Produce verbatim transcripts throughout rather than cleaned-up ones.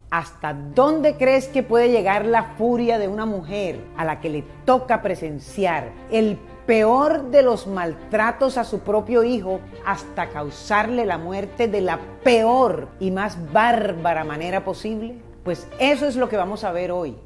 ¿Hasta dónde crees que puede llegar la furia de una mujer a la que le toca presenciar el peor de los maltratos a su propio hijo hasta causarle la muerte de la peor y más bárbara manera posible? Pues eso es lo que vamos a ver hoy.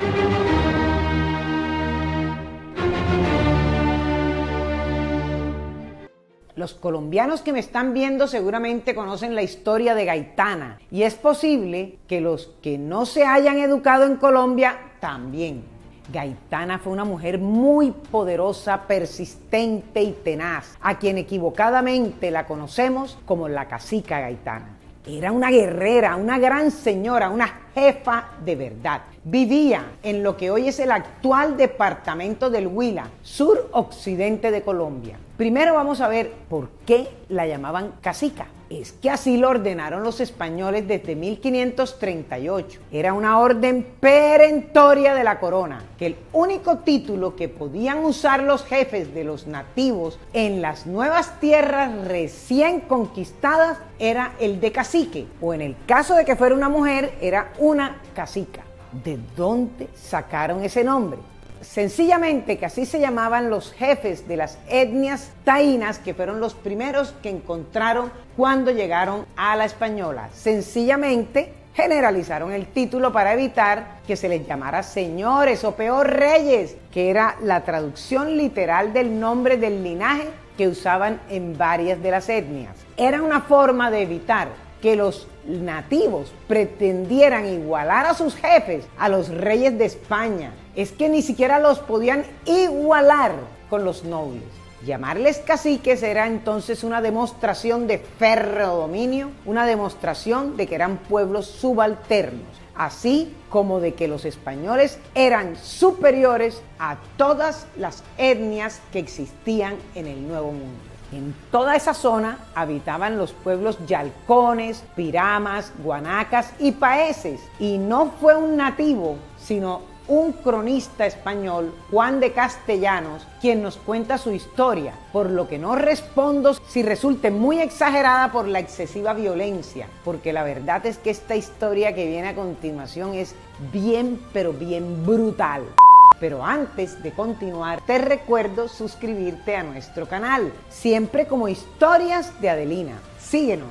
Los colombianos que me están viendo seguramente conocen la historia de Gaitana, y es posible que los que no se hayan educado en Colombia también. Gaitana fue una mujer muy poderosa, persistente y tenaz, a quien equivocadamente la conocemos como la cacica Gaitana. Era una guerrera, una gran señora, una jefa de verdad. Vivía en lo que hoy es el actual departamento del Huila, suroccidente de Colombia. Primero vamos a ver por qué la llamaban cacica. Es que así lo ordenaron los españoles desde mil quinientos treinta y ocho. Era una orden perentoria de la corona, que el único título que podían usar los jefes de los nativos en las nuevas tierras recién conquistadas era el de cacique, o en el caso de que fuera una mujer, era una cacica. ¿De dónde sacaron ese nombre? Sencillamente que así se llamaban los jefes de las etnias taínas, que fueron los primeros que encontraron cuando llegaron a la española. Sencillamente generalizaron el título para evitar que se les llamara señores o peor reyes, que era la traducción literal del nombre del linaje que usaban en varias de las etnias. Era una forma de evitar que los nativos pretendieran igualar a sus jefes, a los reyes de España. Es que ni siquiera los podían igualar con los nobles. Llamarles caciques era entonces una demostración de férreo dominio, una demostración de que eran pueblos subalternos, así como de que los españoles eran superiores a todas las etnias que existían en el Nuevo Mundo. En toda esa zona habitaban los pueblos yalcones, piramas, guanacas y paeses. Y no fue un nativo, sino un cronista español, Juan de Castellanos, quien nos cuenta su historia, por lo que no respondo si resulte muy exagerada por la excesiva violencia, porque la verdad es que esta historia que viene a continuación es bien, pero bien brutal. Pero antes de continuar, te recuerdo suscribirte a nuestro canal, siempre como Historias de Adelina. Síguenos.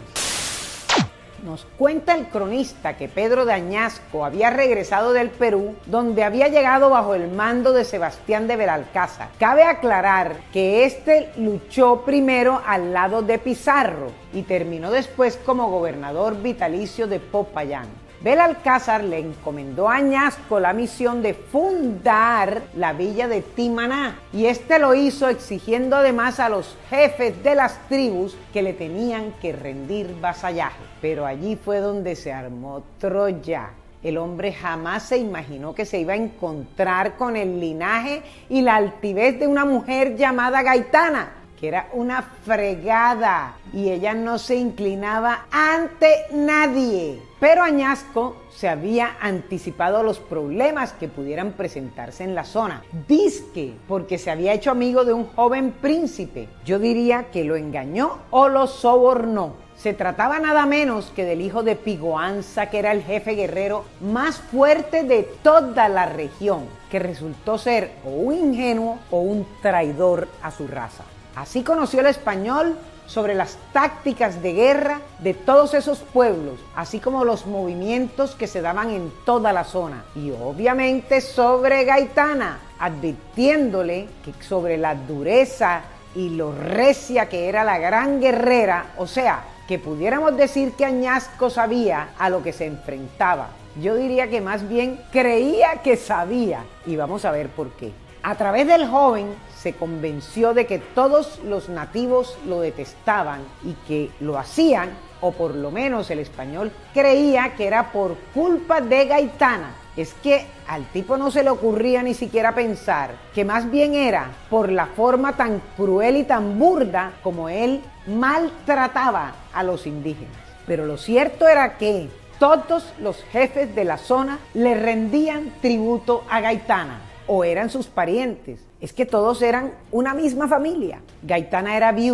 Nos cuenta el cronista que Pedro de Añasco había regresado del Perú, donde había llegado bajo el mando de Sebastián de Belalcázar. Cabe aclarar que este luchó primero al lado de Pizarro y terminó después como gobernador vitalicio de Popayán. Belalcázar le encomendó a Añasco la misión de fundar la villa de Timaná, y este lo hizo exigiendo además a los jefes de las tribus que le tenían que rendir vasallaje. Pero allí fue donde se armó Troya. El hombre jamás se imaginó que se iba a encontrar con el linaje y la altivez de una mujer llamada Gaitana, que era una fregada, y ella no se inclinaba ante nadie. Pero Añasco se había anticipado a los problemas que pudieran presentarse en la zona, dizque porque se había hecho amigo de un joven príncipe. Yo diría que lo engañó o lo sobornó. Se trataba nada menos que del hijo de Pigoanza, que era el jefe guerrero más fuerte de toda la región, que resultó ser o un ingenuo o un traidor a su raza. Así conoció el español sobre las tácticas de guerra de todos esos pueblos, así como los movimientos que se daban en toda la zona, y obviamente sobre Gaitana, advirtiéndole que sobre la dureza y lo recia que era la gran guerrera, o sea, que pudiéramos decir que Añasco sabía a lo que se enfrentaba. Yo diría que más bien creía que sabía, y vamos a ver por qué. A través del joven se convenció de que todos los nativos lo detestaban y que lo hacían, o por lo menos el español creía que era por culpa de Gaitana. Es que al tipo no se le ocurría ni siquiera pensar que más bien era por la forma tan cruel y tan burda como él maltrataba a los indígenas. Pero lo cierto era que todos los jefes de la zona le rendían tributo a Gaitana, o eran sus parientes. Es que todos eran una misma familia. Gaitana era viuda,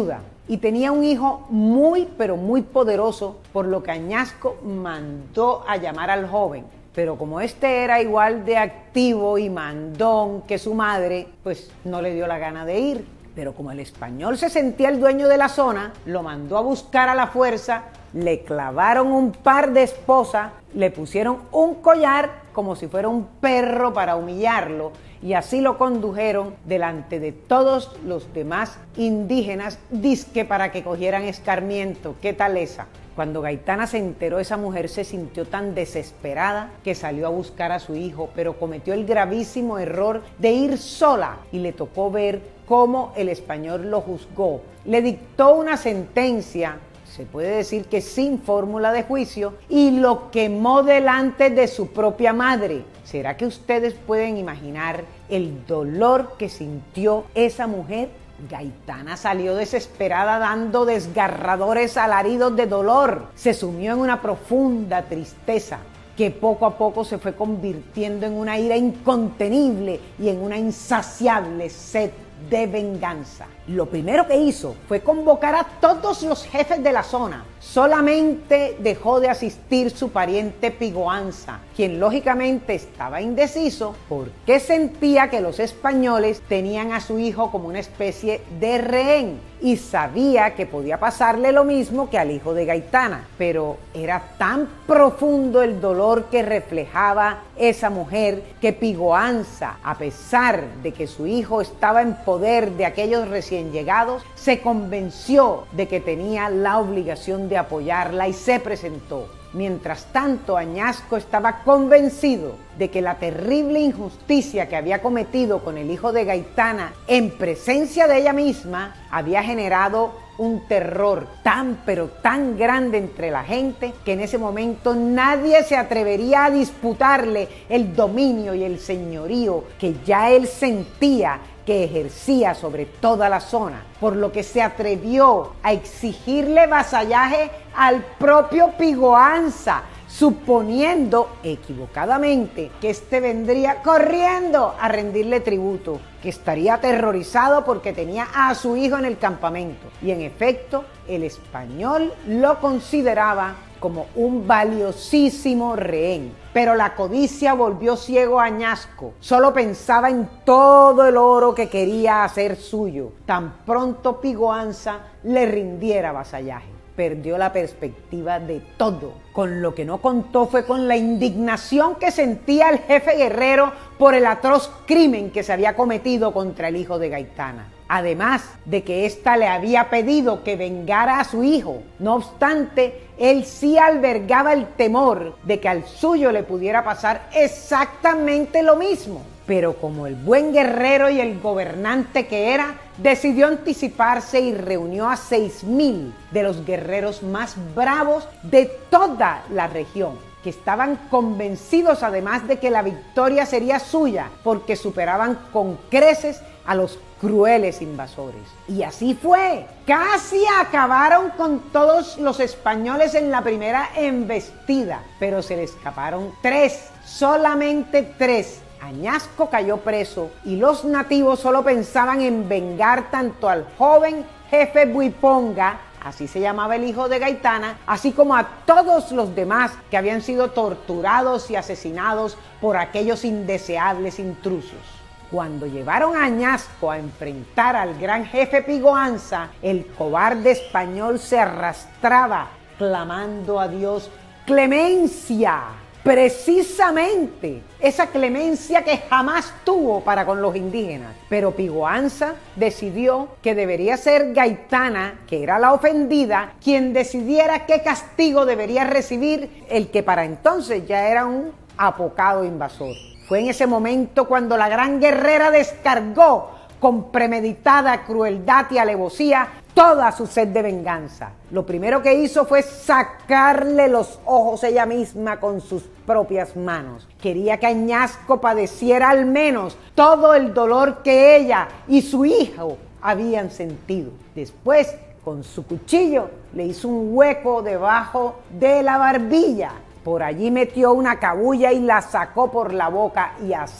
y tenía un hijo muy pero muy poderoso, por lo que Añasco mandó a llamar al joven. Pero como este era igual de activo y mandón que su madre, pues no le dio la gana de ir. Pero como el español se sentía el dueño de la zona, lo mandó a buscar a la fuerza, le clavaron un par de esposas, le pusieron un collar como si fuera un perro para humillarlo, y así lo condujeron delante de todos los demás indígenas, dizque para que cogieran escarmiento. ¿Qué tal esa? Cuando Gaitana se enteró, esa mujer se sintió tan desesperada que salió a buscar a su hijo, pero cometió el gravísimo error de ir sola y le tocó ver cómo el español lo juzgó. Le dictó una sentencia, se puede decir que sin fórmula de juicio, y lo quemó delante de su propia madre. ¿Será que ustedes pueden imaginar el dolor que sintió esa mujer? Gaitana salió desesperada dando desgarradores alaridos de dolor. Se sumió en una profunda tristeza que poco a poco se fue convirtiendo en una ira incontenible y en una insaciable sed de venganza. Lo primero que hizo fue convocar a todos los jefes de la zona. Solamente dejó de asistir su pariente Pigoanza, quien lógicamente estaba indeciso porque sentía que los españoles tenían a su hijo como una especie de rehén y sabía que podía pasarle lo mismo que al hijo de Gaitana. Pero era tan profundo el dolor que reflejaba esa mujer que Pigoanza, a pesar de que su hijo estaba en poder de aquellos recién llegados, se convenció de que tenía la obligación de apoyarla y se presentó. Mientras tanto, Añasco estaba convencido de que la terrible injusticia que había cometido con el hijo de Gaitana en presencia de ella misma había generado un terror tan pero tan grande entre la gente que en ese momento nadie se atrevería a disputarle el dominio y el señorío que ya él sentía que ejercía sobre toda la zona, por lo que se atrevió a exigirle vasallaje al propio Pigoanza, suponiendo equivocadamente que éste vendría corriendo a rendirle tributo, que estaría aterrorizado porque tenía a su hijo en el campamento. Y en efecto, el español lo consideraba como un valiosísimo rehén. Pero la codicia volvió ciego a Añasco. Solo pensaba en todo el oro que quería hacer suyo. Tan pronto Pigoanza le rindiera vasallaje. Perdió la perspectiva de todo. Con lo que no contó fue con la indignación que sentía el jefe guerrero por el atroz crimen que se había cometido contra el hijo de Gaitana. Además de que ésta le había pedido que vengara a su hijo. No obstante, él sí albergaba el temor de que al suyo le pudiera pasar exactamente lo mismo. Pero como el buen guerrero y el gobernante que era, decidió anticiparse y reunió a seis mil de los guerreros más bravos de toda la región, que estaban convencidos además de que la victoria sería suya, porque superaban con creces a los crueles invasores. Y así fue. Casi acabaron con todos los españoles en la primera embestida, pero se le escaparon tres, solamente tres. Añasco cayó preso y los nativos solo pensaban en vengar tanto al joven jefe Buiponga, así se llamaba el hijo de Gaitana, así como a todos los demás que habían sido torturados y asesinados por aquellos indeseables intrusos. Cuando llevaron a Añasco a enfrentar al gran jefe Pigoanza, el cobarde español se arrastraba clamando a Dios clemencia. Precisamente esa clemencia que jamás tuvo para con los indígenas. Pero Pigoanza decidió que debería ser Gaitana, que era la ofendida, quien decidiera qué castigo debería recibir el que para entonces ya era un apocado invasor. Fue en ese momento cuando la gran guerrera descargó con premeditada crueldad y alevosía toda su sed de venganza. Lo primero que hizo fue sacarle los ojos ella misma con sus propias manos. Quería que Añasco padeciera al menos todo el dolor que ella y su hijo habían sentido. Después, con su cuchillo, le hizo un hueco debajo de la barbilla. Por allí metió una cabulla y la sacó por la boca y así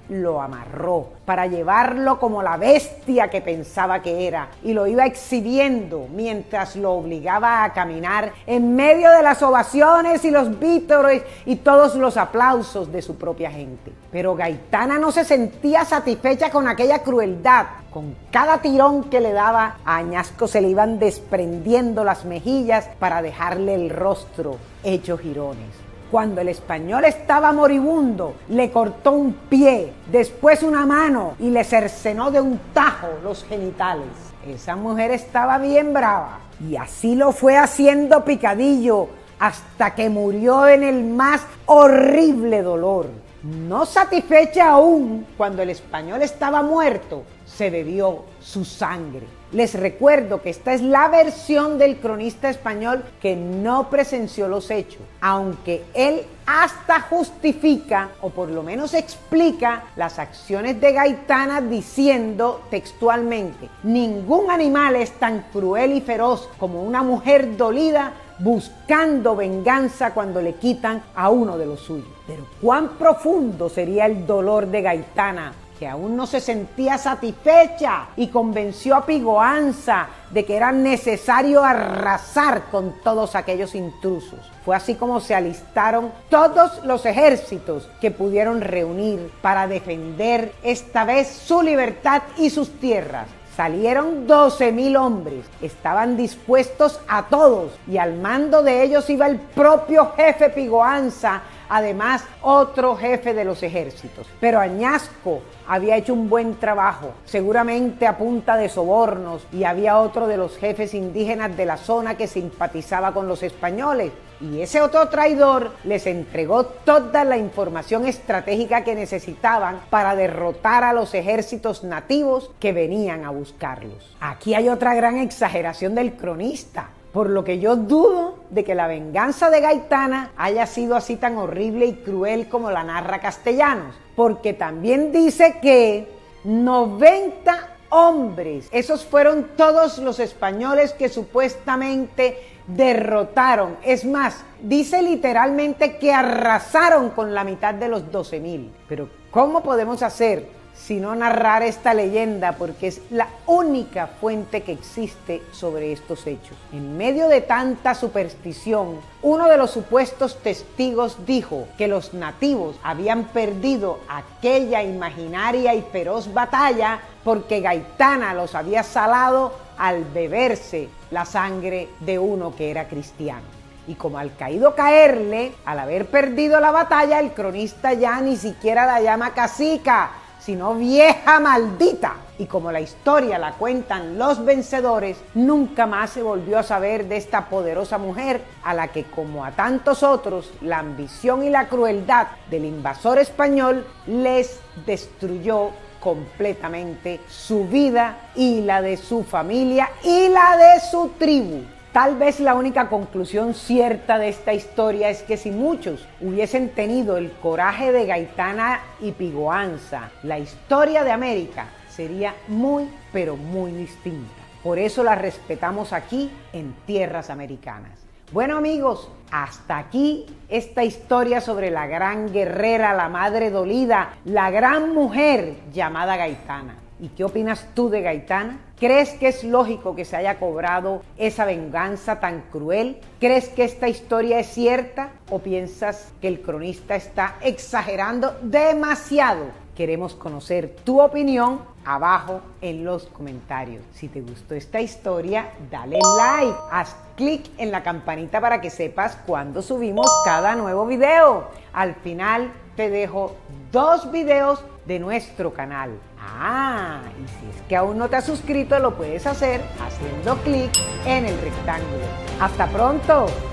lo amarró para llevarlo como la bestia que pensaba que era y lo iba exhibiendo mientras lo obligaba a caminar en medio de las ovaciones y los vítores y todos los aplausos de su propia gente. Pero Gaitana no se sentía satisfecha con aquella crueldad. Con cada tirón que le daba, a Añasco se le iban desprendiendo las mejillas para dejarle el rostro hecho jirones. Cuando el español estaba moribundo, le cortó un pie, después una mano y le cercenó de un tajo los genitales. Esa mujer estaba bien brava y así lo fue haciendo picadillo hasta que murió en el más horrible dolor. No satisfecha aún, cuando el español estaba muerto, se bebió su sangre. Les recuerdo que esta es la versión del cronista español que no presenció los hechos, aunque él hasta justifica, o por lo menos explica, las acciones de Gaitana diciendo textualmente: ningún animal es tan cruel y feroz como una mujer dolida buscando venganza cuando le quitan a uno de los suyos. Pero cuán profundo sería el dolor de Gaitana, que aún no se sentía satisfecha y convenció a Pigoanza de que era necesario arrasar con todos aquellos intrusos. Fue así como se alistaron todos los ejércitos que pudieron reunir para defender esta vez su libertad y sus tierras. Salieron doce mil hombres, estaban dispuestos a todos y al mando de ellos iba el propio jefe Pigoanza, además otro jefe de los ejércitos. Pero Añasco había hecho un buen trabajo, seguramente a punta de sobornos, y había otro de los jefes indígenas de la zona que simpatizaba con los españoles. Y ese otro traidor les entregó toda la información estratégica que necesitaban para derrotar a los ejércitos nativos que venían a buscarlos. Aquí hay otra gran exageración del cronista, por lo que yo dudo de que la venganza de Gaitana haya sido así tan horrible y cruel como la narra Castellanos, porque también dice que noventa hombres, esos fueron todos los españoles que supuestamente derrotaron. Es más, dice literalmente que arrasaron con la mitad de los doce mil. Pero ¿cómo podemos hacer sino narrar esta leyenda? Porque es la única fuente que existe sobre estos hechos. En medio de tanta superstición, uno de los supuestos testigos dijo que los nativos habían perdido aquella imaginaria y feroz batalla porque Gaitana los había salado al beberse la sangre de uno que era cristiano. Y como al caído caerle, al haber perdido la batalla, el cronista ya ni siquiera la llama cacica, sino vieja maldita. Y como la historia la cuentan los vencedores, nunca más se volvió a saber de esta poderosa mujer a la que, como a tantos otros, la ambición y la crueldad del invasor español les destruyó completamente su vida y la de su familia y la de su tribu. Tal vez la única conclusión cierta de esta historia es que si muchos hubiesen tenido el coraje de Gaitana y Pigoanza, la historia de América sería muy, pero muy distinta. Por eso la respetamos aquí en tierras americanas. Bueno amigos, hasta aquí esta historia sobre la gran guerrera, la madre dolida, la gran mujer llamada Gaitana. ¿Y qué opinas tú de Gaitana? ¿Crees que es lógico que se haya cobrado esa venganza tan cruel? ¿Crees que esta historia es cierta? ¿O piensas que el cronista está exagerando demasiado? Queremos conocer tu opinión abajo en los comentarios. Si te gustó esta historia, dale like, haz clic en la campanita para que sepas cuando subimos cada nuevo video. Al final te dejo dos videos de nuestro canal. Ah, y si es que aún no te has suscrito, lo puedes hacer haciendo clic en el rectángulo. ¡Hasta pronto!